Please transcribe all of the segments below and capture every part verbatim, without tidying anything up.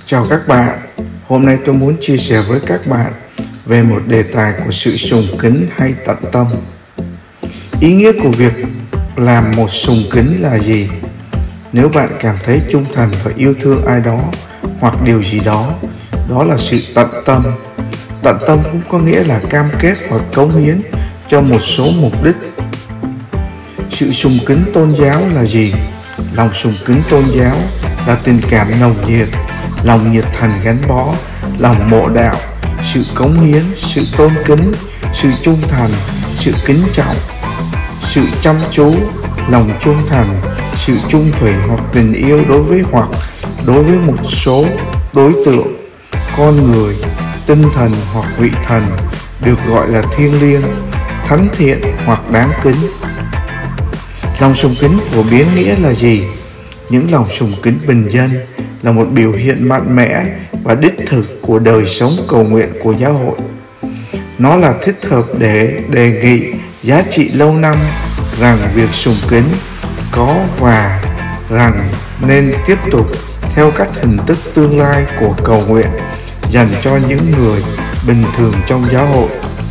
Chào các bạn, hôm nay tôi muốn chia sẻ với các bạn về một đề tài của sự sùng kính hay tận tâm. Ý nghĩa của việc làm một sùng kính là gì? Nếu bạn cảm thấy trung thành và yêu thương ai đó hoặc điều gì đó, đó là sự tận tâm. Tận tâm cũng có nghĩa là cam kết hoặc cống hiến cho một số mục đích. Sự sùng kính tôn giáo là gì? Lòng sùng kính tôn giáo là tình cảm nồng nhiệt, lòng nhiệt thành gắn bó, lòng mộ đạo, sự cống hiến, sự tôn kính, sự trung thành, sự kính trọng, sự chăm chú, lòng trung thành, sự trung thủy hoặc tình yêu đối với hoặc đối với một số đối tượng, con người, tinh thần hoặc vị thần được gọi là thiêng liêng, thánh thiện hoặc đáng kính. Lòng sùng kính phổ biến nghĩa là gì? Những lòng sùng kính bình dân là một biểu hiện mạnh mẽ và đích thực của đời sống cầu nguyện của giáo hội. Nó là thích hợp để đề nghị giá trị lâu năm rằng việc sùng kính có và rằng nên tiếp tục theo các hình thức tương lai của cầu nguyện dành cho những người bình thường trong giáo hội.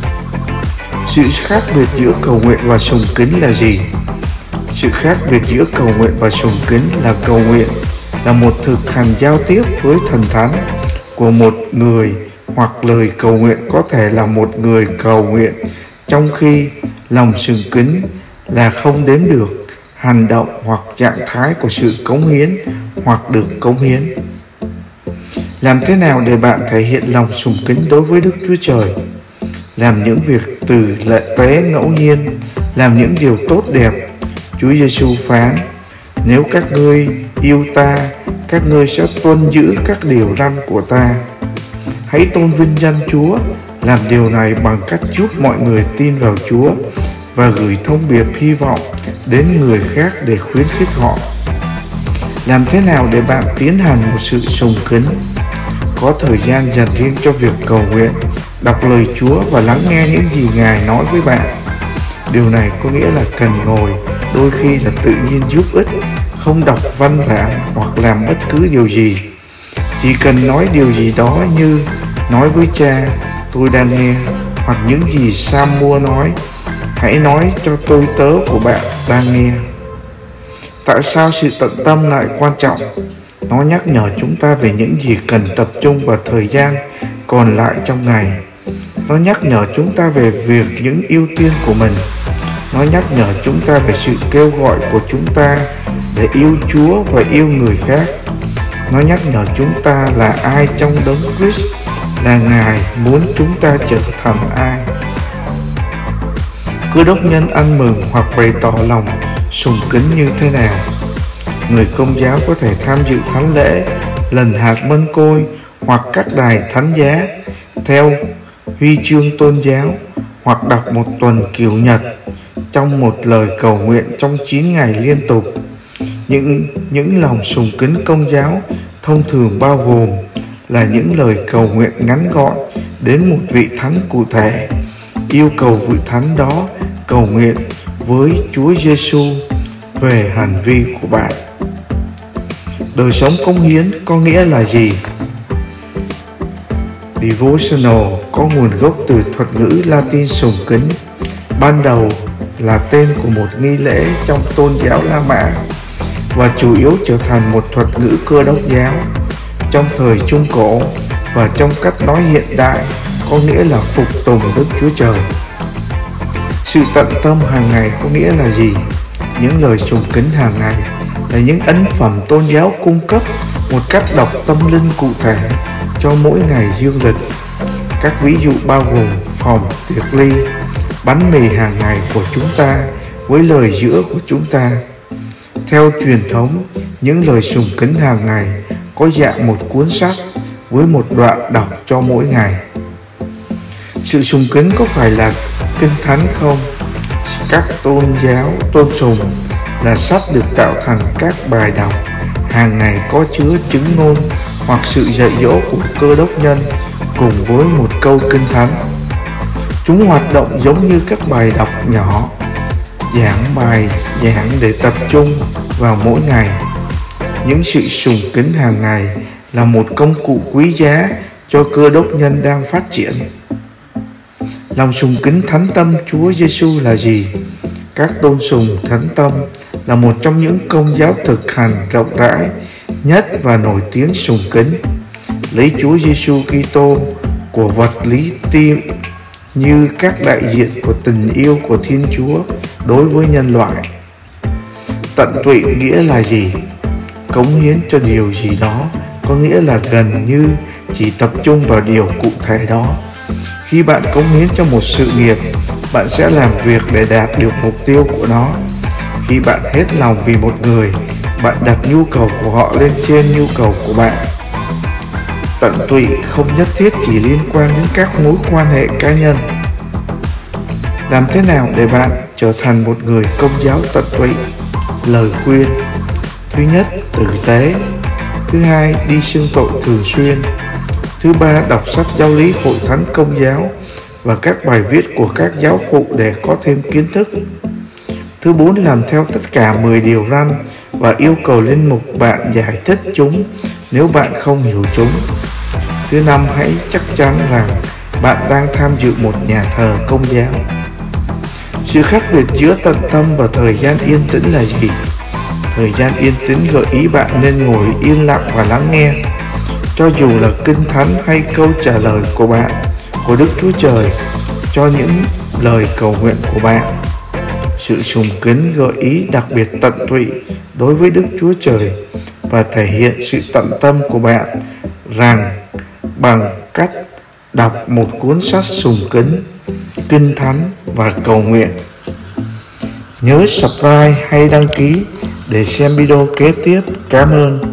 Sự khác biệt giữa cầu nguyện và sùng kính là gì? Sự khác biệt giữa cầu nguyện và sùng kính là cầu nguyện là một thực hành giao tiếp với thần thánh của một người, hoặc lời cầu nguyện có thể là một người cầu nguyện, trong khi lòng sùng kính là không đếm được hành động hoặc trạng thái của sự cống hiến hoặc được cống hiến. Làm thế nào để bạn thể hiện lòng sùng kính đối với Đức Chúa Trời? Làm những việc từ lệ tế ngẫu nhiên, làm những điều tốt đẹp. Chúa Giêsu phán: nếu các ngươi yêu ta, các ngươi sẽ tuân giữ các điều răn của ta. Hãy tôn vinh danh Chúa, làm điều này bằng cách giúp mọi người tin vào Chúa và gửi thông điệp hy vọng đến người khác để khuyến khích họ. Làm thế nào để bạn tiến hành một sự sùng kính? Có thời gian dành riêng cho việc cầu nguyện, đọc lời Chúa và lắng nghe những gì Ngài nói với bạn. Điều này có nghĩa là cần ngồi, đôi khi là tự nhiên giúp ích, không đọc văn bản hoặc làm bất cứ điều gì. Chỉ cần nói điều gì đó như nói với cha, tôi đang nghe, hoặc những gì Samuel nói, hãy nói cho tôi tớ của bạn đang nghe. Tại sao sự tận tâm lại quan trọng? Nó nhắc nhở chúng ta về những gì cần tập trung vào thời gian còn lại trong ngày. Nó nhắc nhở chúng ta về việc những ưu tiên của mình. Nó nhắc nhở chúng ta về sự kêu gọi của chúng ta để yêu Chúa và yêu người khác. Nó nhắc nhở chúng ta là ai trong đấng Christ, là Ngài muốn chúng ta trở thành ai. Cơ đốc nhân ăn mừng hoặc bày tỏ lòng sùng kính như thế nào? Người Công giáo có thể tham dự thánh lễ, lần hạt mân côi hoặc các đài thánh giá theo huy chương tôn giáo, hoặc đọc một tuần kiều nhật trong một lời cầu nguyện trong chín ngày liên tục. Những, những lòng sùng kính Công giáo thông thường bao gồm là những lời cầu nguyện ngắn gọn đến một vị thánh cụ thể, yêu cầu vị thánh đó cầu nguyện với Chúa Giêsu về hành vi của bạn. Đời sống cống hiến có nghĩa là gì? Devotional có nguồn gốc từ thuật ngữ Latin sùng kính, ban đầu là tên của một nghi lễ trong tôn giáo La Mã và chủ yếu trở thành một thuật ngữ Cơ đốc giáo trong thời Trung Cổ, và trong cách nói hiện đại có nghĩa là phục tùng Đức Chúa Trời. Sự tận tâm hàng ngày có nghĩa là gì? Những lời sùng kính hàng ngày là những ấn phẩm tôn giáo cung cấp một cách đọc tâm linh cụ thể cho mỗi ngày dương lịch. Các ví dụ bao gồm phòng tiệc ly, bánh mì hàng ngày của chúng ta với lời giữa của chúng ta. Theo truyền thống, những lời sùng kính hàng ngày có dạng một cuốn sách với một đoạn đọc cho mỗi ngày. Sự sùng kính có phải là kinh thánh không? Các tôn giáo tôn sùng là sách được tạo thành các bài đọc hàng ngày có chứa chứng ngôn hoặc sự dạy dỗ của cơ đốc nhân cùng với một câu kinh thánh. Chúng hoạt động giống như các bài đọc nhỏ, giảng bài giảng để tập trung vào mỗi ngày. Những sự sùng kính hàng ngày là một công cụ quý giá cho cơ đốc nhân đang phát triển. Lòng sùng kính thánh tâm Chúa Giêsu là gì? Các tôn sùng thánh tâm là một trong những công giáo thực hành rộng rãi nhất và nổi tiếng sùng kính. Lấy Chúa Giêsu Kitô của vật lý tim như các đại diện của tình yêu của Thiên Chúa đối với nhân loại. Tận tụy nghĩa là gì? Cống hiến cho điều gì đó, có nghĩa là gần như chỉ tập trung vào điều cụ thể đó. Khi bạn cống hiến cho một sự nghiệp, bạn sẽ làm việc để đạt được mục tiêu của nó. Khi bạn hết lòng vì một người, bạn đặt nhu cầu của họ lên trên nhu cầu của bạn. Tận tụy không nhất thiết chỉ liên quan đến các mối quan hệ cá nhân. Làm thế nào để bạn trở thành một người công giáo tận tụy? Lời khuyên: thứ nhất, tử tế. Thứ hai, đi xưng tội thường xuyên. Thứ ba, đọc sách giáo lý hội thánh công giáo và các bài viết của các giáo phụ để có thêm kiến thức. Thứ bốn, làm theo tất cả mười điều răn và yêu cầu linh mục bạn giải thích chúng nếu bạn không hiểu chúng. Thứ năm, hãy chắc chắn rằng bạn đang tham dự một nhà thờ công giáo. Sự khác biệt giữa tận tâm và thời gian yên tĩnh là gì? Thời gian yên tĩnh gợi ý bạn nên ngồi yên lặng và lắng nghe. Cho dù là kinh thánh hay câu trả lời của bạn, của Đức Chúa Trời cho những lời cầu nguyện của bạn. Sự sùng kính gợi ý đặc biệt tận tụy đối với Đức Chúa Trời và thể hiện sự tận tâm của bạn rằng bằng cách đọc một cuốn sách sùng kính, kinh thánh và cầu nguyện. Nhớ subscribe hay đăng ký để xem video kế tiếp. Cảm ơn.